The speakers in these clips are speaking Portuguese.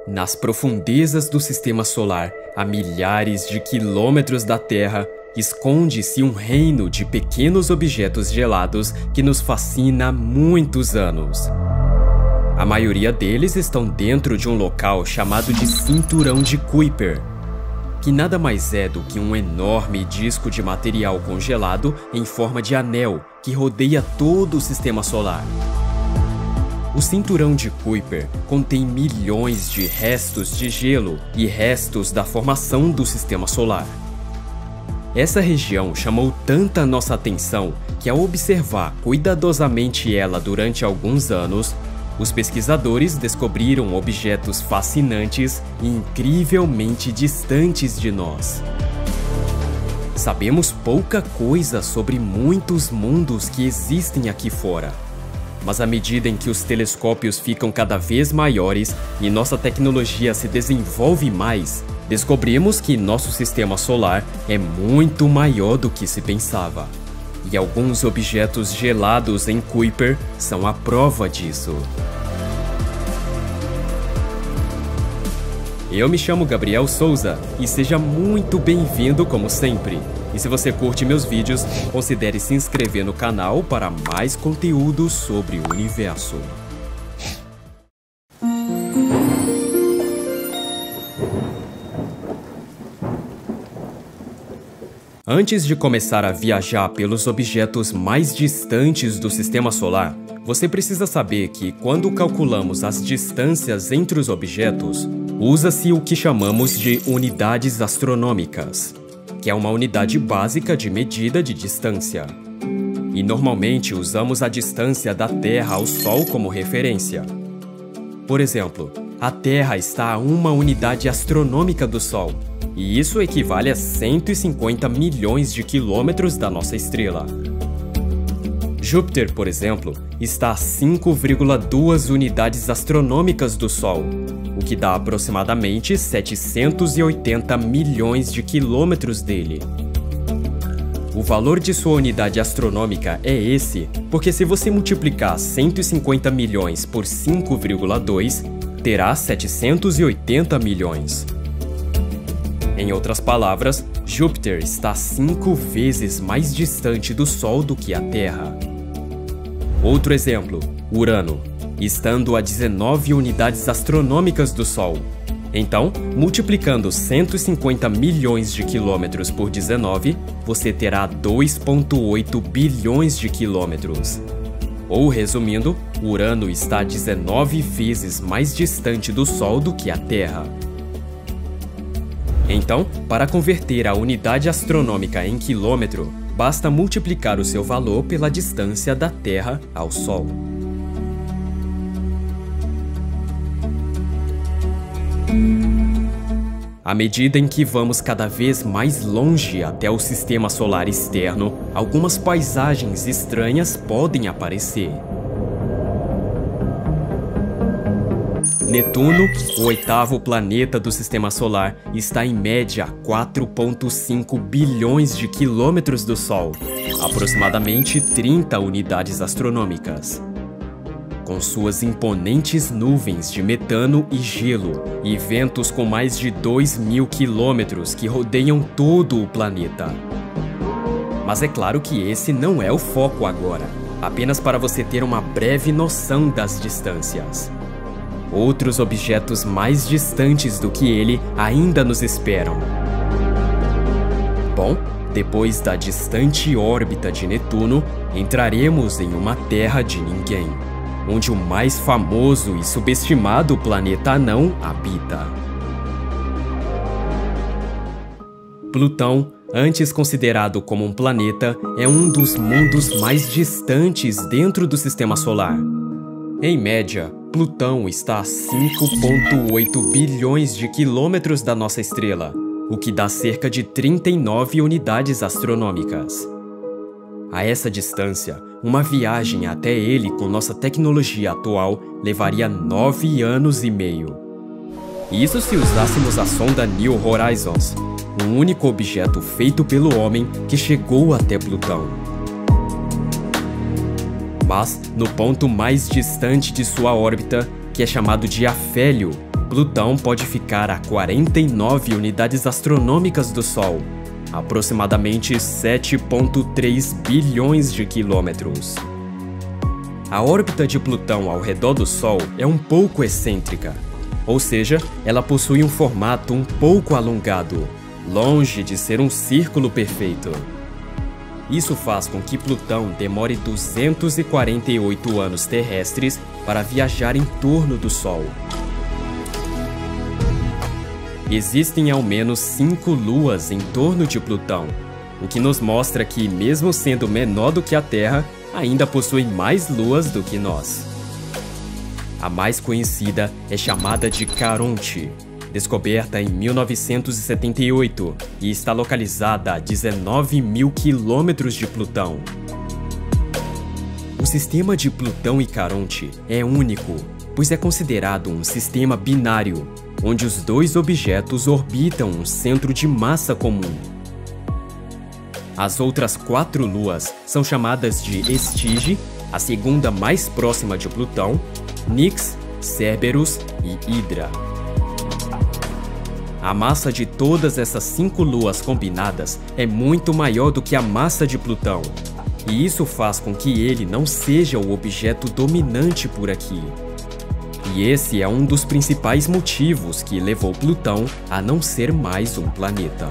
Nas profundezas do Sistema Solar, a milhares de quilômetros da Terra, esconde-se um reino de pequenos objetos gelados que nos fascina há muitos anos. A maioria deles estão dentro de um local chamado de Cinturão de Kuiper, que nada mais é do que um enorme disco de material congelado em forma de anel que rodeia todo o Sistema Solar. O Cinturão de Kuiper contém milhões de restos de gelo e restos da formação do Sistema Solar. Essa região chamou tanta nossa atenção que, ao observar cuidadosamente ela durante alguns anos, os pesquisadores descobriram objetos fascinantes e incrivelmente distantes de nós. Sabemos pouca coisa sobre muitos mundos que existem aqui fora, mas à medida em que os telescópios ficam cada vez maiores e nossa tecnologia se desenvolve mais, descobrimos que nosso sistema solar é muito maior do que se pensava. E alguns objetos gelados em Kuiper são a prova disso. Eu me chamo Gabriel Souza e seja muito bem-vindo como sempre. E se você curte meus vídeos, considere se inscrever no canal para mais conteúdo sobre o universo. Antes de começar a viajar pelos objetos mais distantes do Sistema Solar, você precisa saber que, quando calculamos as distâncias entre os objetos, usa-se o que chamamos de unidades astronômicas, que é uma unidade básica de medida de distância. E normalmente usamos a distância da Terra ao Sol como referência. Por exemplo, a Terra está a 1 unidade astronômica do Sol, e isso equivale a 150 milhões de quilômetros da nossa estrela. Júpiter, por exemplo, está a 5,2 unidades astronômicas do Sol, o que dá aproximadamente 780 milhões de quilômetros dele. O valor de sua unidade astronômica é esse porque, se você multiplicar 150 milhões por 5,2, terá 780 milhões. Em outras palavras, Júpiter está 5 vezes mais distante do Sol do que a Terra. Outro exemplo, Urano, estando a 19 unidades astronômicas do Sol. Então, multiplicando 150 milhões de quilômetros por 19, você terá 2,8 bilhões de quilômetros. Ou, resumindo, Urano está 19 vezes mais distante do Sol do que a Terra. Então, para converter a unidade astronômica em quilômetro, basta multiplicar o seu valor pela distância da Terra ao Sol. À medida em que vamos cada vez mais longe até o Sistema Solar externo, algumas paisagens estranhas podem aparecer. Netuno, o 8º planeta do Sistema Solar, está em média a 4,5 bilhões de quilômetros do Sol, aproximadamente 30 unidades astronômicas. Com suas imponentes nuvens de metano e gelo e ventos com mais de 2.000 quilômetros que rodeiam todo o planeta. Mas é claro que esse não é o foco agora, apenas para você ter uma breve noção das distâncias. Outros objetos mais distantes do que ele ainda nos esperam. Bom, depois da distante órbita de Netuno, entraremos em uma terra de ninguém, onde o mais famoso e subestimado planeta anão habita. Plutão, antes considerado como um planeta, é um dos mundos mais distantes dentro do Sistema Solar. Em média, Plutão está a 5,8 bilhões de quilômetros da nossa estrela, o que dá cerca de 39 unidades astronômicas. A essa distância, uma viagem até ele com nossa tecnologia atual levaria 9 anos e meio. Isso se usássemos a sonda New Horizons, o único objeto feito pelo homem que chegou até Plutão. Mas, no ponto mais distante de sua órbita, que é chamado de afélio, Plutão pode ficar a 49 unidades astronômicas do Sol, aproximadamente 7,3 bilhões de quilômetros. A órbita de Plutão ao redor do Sol é um pouco excêntrica, ou seja, ela possui um formato um pouco alongado, longe de ser um círculo perfeito. Isso faz com que Plutão demore 248 anos terrestres para viajar em torno do Sol. Existem ao menos 5 luas em torno de Plutão, o que nos mostra que, mesmo sendo menor do que a Terra, ainda possui mais luas do que nós. A mais conhecida é chamada de Caronte, descoberta em 1978 e está localizada a 19 mil quilômetros de Plutão. O sistema de Plutão e Caronte é único, pois é considerado um sistema binário, onde os dois objetos orbitam um centro de massa comum. As outras 4 luas são chamadas de Estige, a segunda mais próxima de Plutão, Nix, Cerberus e Hydra. A massa de todas essas 5 luas combinadas é muito maior do que a massa de Plutão, e isso faz com que ele não seja o objeto dominante por aqui. E esse é um dos principais motivos que levou Plutão a não ser mais um planeta.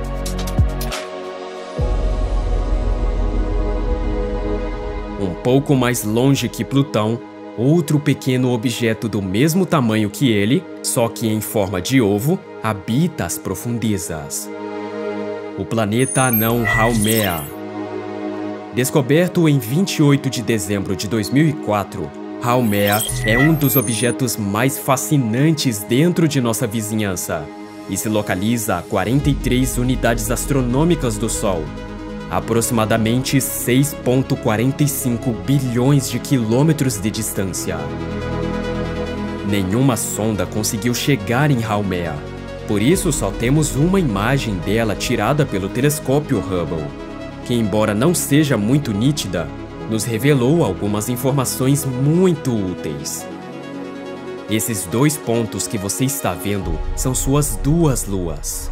Um pouco mais longe que Plutão, outro pequeno objeto do mesmo tamanho que ele, só que em forma de ovo, habita as profundezas. O planeta anão Haumea. Descoberto em 28 de dezembro de 2004, Haumea é um dos objetos mais fascinantes dentro de nossa vizinhança e se localiza a 43 unidades astronômicas do Sol, aproximadamente 6,45 bilhões de quilômetros de distância. Nenhuma sonda conseguiu chegar em Haumea, por isso só temos uma imagem dela tirada pelo telescópio Hubble, que, embora não seja muito nítida, nos revelou algumas informações muito úteis. Esses 2 pontos que você está vendo são suas 2 luas.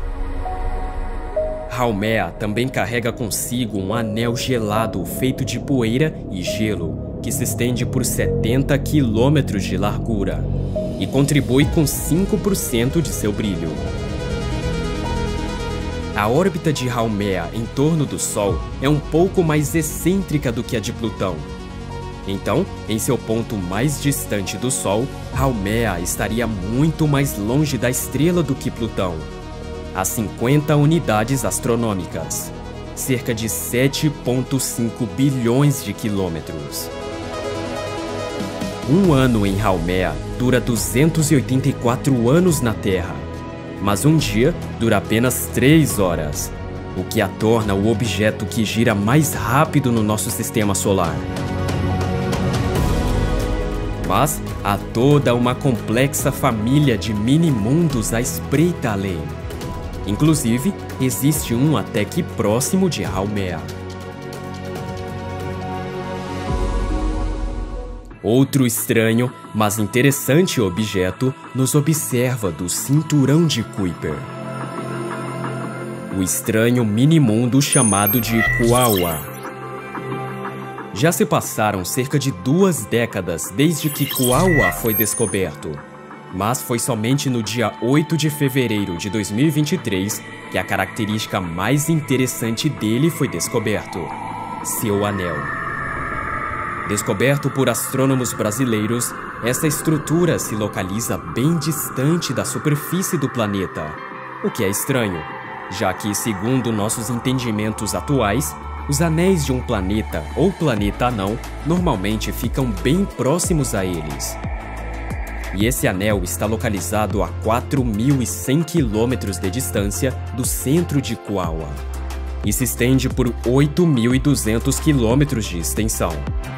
Haumea também carrega consigo um anel gelado feito de poeira e gelo, que se estende por 70 quilômetros de largura e contribui com 5% de seu brilho. A órbita de Haumea em torno do Sol é um pouco mais excêntrica do que a de Plutão. Então, em seu ponto mais distante do Sol, Haumea estaria muito mais longe da estrela do que Plutão, a 50 unidades astronômicas, cerca de 7,5 bilhões de quilômetros. Um ano em Haumea dura 284 anos na Terra, mas um dia dura apenas 3 horas, o que a torna o objeto que gira mais rápido no nosso sistema solar. Mas há toda uma complexa família de mini-mundos à espreita além. Inclusive, existe um até que próximo de Haumea. Outro estranho, mas interessante objeto nos observa do cinturão de Kuiper. O estranho mini-mundo chamado de Quaoar. Já se passaram cerca de 2 décadas desde que Quaoar foi descoberto, mas foi somente no dia 8 de fevereiro de 2023 que a característica mais interessante dele foi descoberto: seu anel. Descoberto por astrônomos brasileiros, essa estrutura se localiza bem distante da superfície do planeta, o que é estranho, já que, segundo nossos entendimentos atuais, os anéis de um planeta ou planeta anão normalmente ficam bem próximos a eles. E esse anel está localizado a 4.100 quilômetros de distância do centro de Quaoar e se estende por 8.200 quilômetros de extensão.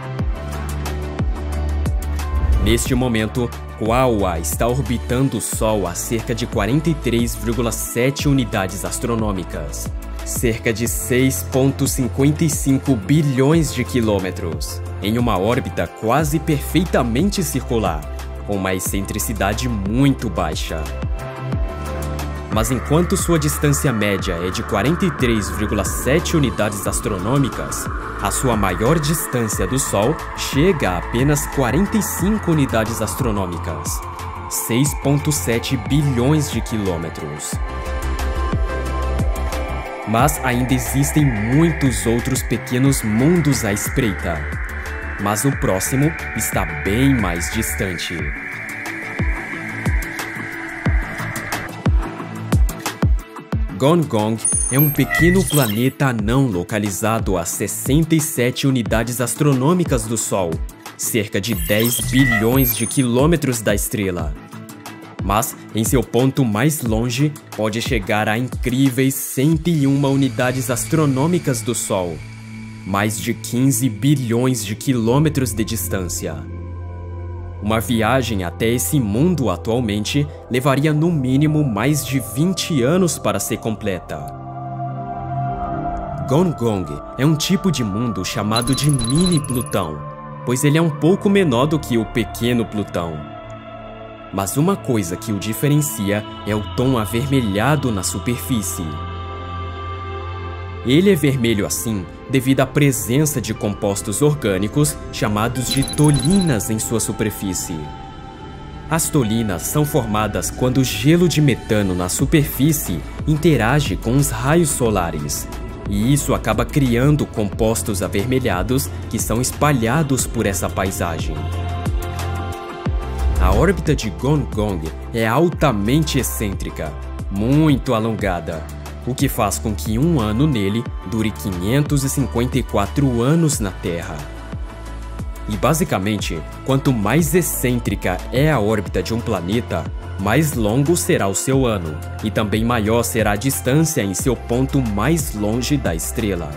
Neste momento, Quaoar está orbitando o Sol a cerca de 43,7 unidades astronômicas, cerca de 6,55 bilhões de quilômetros, em uma órbita quase perfeitamente circular, com uma excentricidade muito baixa. Mas enquanto sua distância média é de 43,7 unidades astronômicas, a sua maior distância do Sol chega a apenas 45 unidades astronômicas, 6,7 bilhões de quilômetros. Mas ainda existem muitos outros pequenos mundos à espreita. Mas o próximo está bem mais distante. Gong-Gong é um pequeno planeta anão localizado a 67 unidades astronômicas do Sol, cerca de 10 bilhões de quilômetros da estrela. Mas, em seu ponto mais longe, pode chegar a incríveis 101 unidades astronômicas do Sol, mais de 15 bilhões de quilômetros de distância. Uma viagem até esse mundo atualmente levaria no mínimo mais de 20 anos para ser completa. Gong-Gong é um tipo de mundo chamado de mini Plutão, pois ele é um pouco menor do que o pequeno Plutão. Mas uma coisa que o diferencia é o tom avermelhado na superfície. Ele é vermelho assim devido à presença de compostos orgânicos chamados de tolinas em sua superfície. As tolinas são formadas quando o gelo de metano na superfície interage com os raios solares, e isso acaba criando compostos avermelhados que são espalhados por essa paisagem. A órbita de Gong-Gong é altamente excêntrica, muito alongada, o que faz com que um ano nele dure 554 anos na Terra. E basicamente, quanto mais excêntrica é a órbita de um planeta, mais longo será o seu ano, e também maior será a distância em seu ponto mais longe da estrela.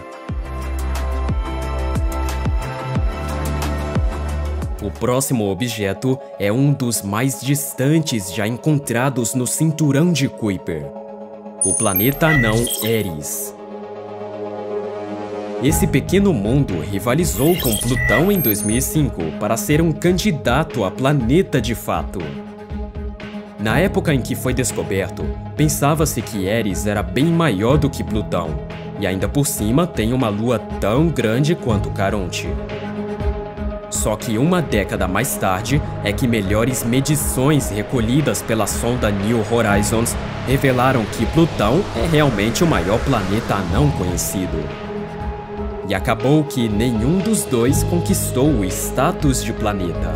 O próximo objeto é um dos mais distantes já encontrados no cinturão de Kuiper, o planeta anão Eris. Esse pequeno mundo rivalizou com Plutão em 2005 para ser um candidato a planeta de fato. Na época em que foi descoberto, pensava-se que Eris era bem maior do que Plutão, e ainda por cima tem uma lua tão grande quanto Caronte. Só que uma década mais tarde é que melhores medições recolhidas pela sonda New Horizons revelaram que Plutão é realmente o maior planeta anão conhecido. E acabou que nenhum dos dois conquistou o status de planeta.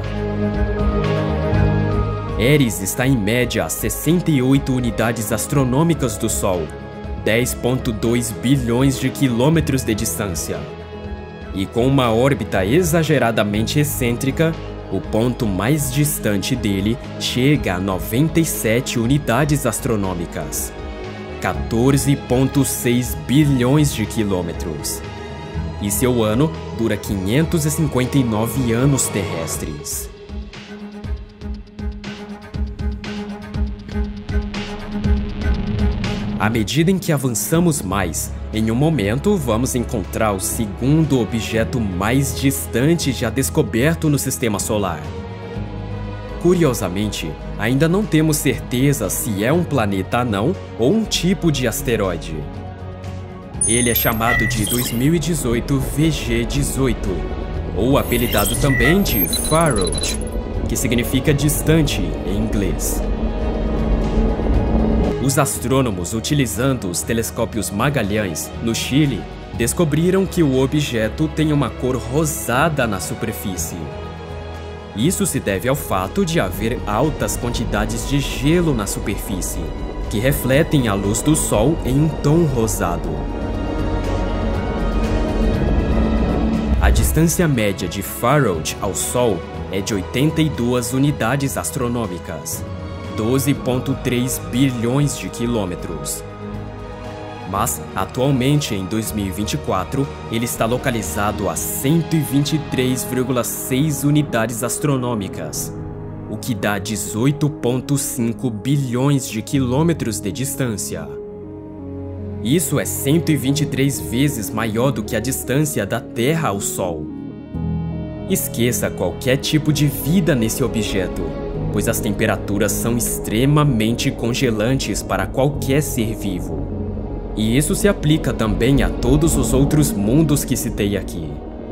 Eris está em média a 68 unidades astronômicas do Sol, 10,2 bilhões de quilômetros de distância. E com uma órbita exageradamente excêntrica, o ponto mais distante dele chega a 97 unidades astronômicas, 14,6 bilhões de quilômetros. E seu ano dura 559 anos terrestres. À medida em que avançamos mais, em um momento vamos encontrar o segundo objeto mais distante já descoberto no Sistema Solar. Curiosamente, ainda não temos certeza se é um planeta anão ou um tipo de asteroide. Ele é chamado de 2018 VG-18, ou apelidado também de Far Out, que significa distante em inglês. Os astrônomos, utilizando os telescópios Magalhães, no Chile, descobriram que o objeto tem uma cor rosada na superfície. Isso se deve ao fato de haver altas quantidades de gelo na superfície, que refletem a luz do Sol em um tom rosado. A distância média de Far Out ao Sol é de 82 unidades astronômicas, 12,3 bilhões de quilômetros. Mas, atualmente, em 2024, ele está localizado a 123,6 unidades astronômicas, o que dá 18,5 bilhões de quilômetros de distância. Isso é 123 vezes maior do que a distância da Terra ao Sol. Esqueça qualquer tipo de vida nesse objeto. pois as temperaturas são extremamente congelantes para qualquer ser vivo. E isso se aplica também a todos os outros mundos que citei aqui.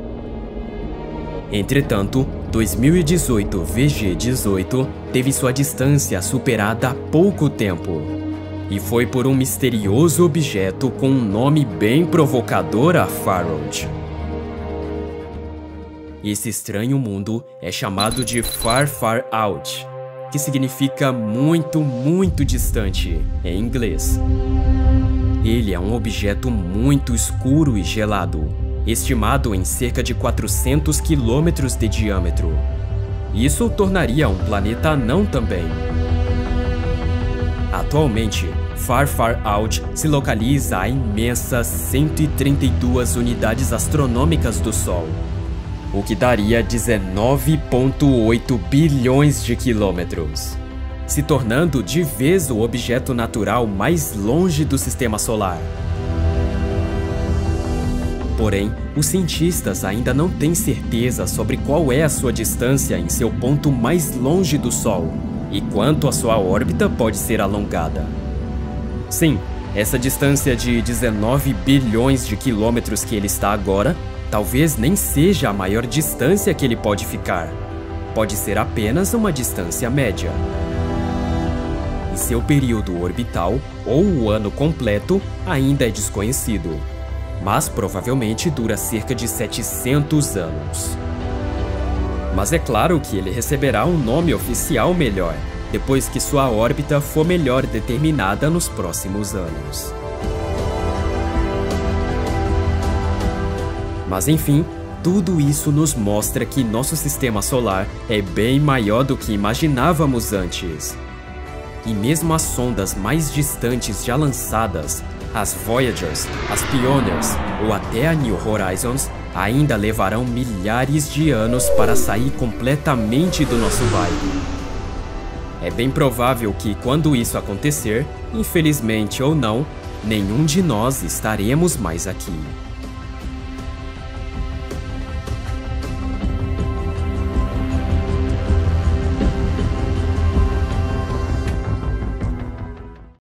Entretanto, 2018 VG-18 teve sua distância superada há pouco tempo. E foi por um misterioso objeto com um nome bem provocador a Farod. Esse estranho mundo é chamado de Far Far Out, que significa muito, muito distante em inglês. Ele é um objeto muito escuro e gelado, estimado em cerca de 400 quilômetros de diâmetro. Isso o tornaria um planeta anão também. Atualmente, Far Far Out se localiza a imensas 132 unidades astronômicas do Sol, o que daria 19,8 bilhões de quilômetros, se tornando de vez o objeto natural mais longe do Sistema Solar. Porém, os cientistas ainda não têm certeza sobre qual é a sua distância em seu ponto mais longe do Sol e quanto a sua órbita pode ser alongada. Sim, essa distância de 19 bilhões de quilômetros que ele está agora talvez nem seja a maior distância que ele pode ficar. Pode ser apenas uma distância média. E seu período orbital, ou o ano completo, ainda é desconhecido, mas provavelmente dura cerca de 700 anos. Mas é claro que ele receberá um nome oficial melhor, depois que sua órbita for melhor determinada nos próximos anos. Mas enfim, tudo isso nos mostra que nosso sistema solar é bem maior do que imaginávamos antes. E mesmo as sondas mais distantes já lançadas, as Voyagers, as Pioneers ou até a New Horizons, ainda levarão milhares de anos para sair completamente do nosso bairro. É bem provável que, quando isso acontecer, infelizmente ou não, nenhum de nós estaremos mais aqui.